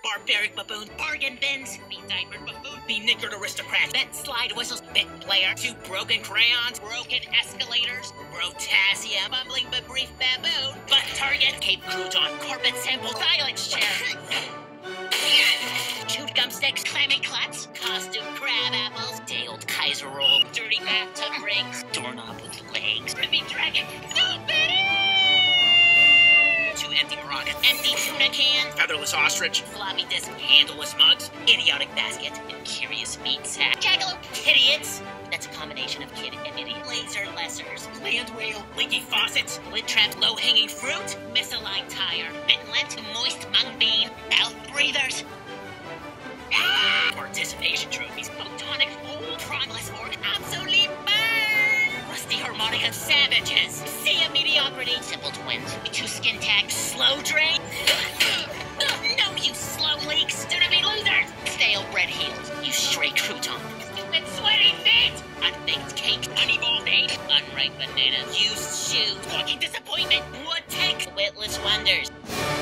Barbaric baboon, bargain bins, be-diapered buffoon, be-knickered aristocrat, bent slide whistles, bit player, 2 broken crayons, broken escalators, Rotasia, bumbling but brief baboon, butt target, Cape Crouton, carpet sample, silence chair, chewed gum sticks, clammy clutch, costume crab apples, day-old Kaiser roll, dirty bathtub rings, doorknob with legs, baby dragon, two empty maracas, empty tuna can, featherless ostrich, floppy disk, handleless mugs, idiotic basket, and curious meat sack. Jackalope, idiots. That's a combination of kid and idiot. Laser lessers, land whale, leaky faucets, lid trap, low-hanging fruit, misaligned tire, mitten-lent, moist mung bean, mouth breathers. Participation trophies, photonic fool, prongless orc, obsolete burn, rusty harmonica savages, sea of mediocrity, simple twins, 2 skin tags, slow drain. No, you slow leaks, do to be losers. Stale red heels, you stray crouton, stupid sweaty feet, unbaked cake, honeyball date, unripe bananas, used shoes, walking disappointment, wood take, witless wonders.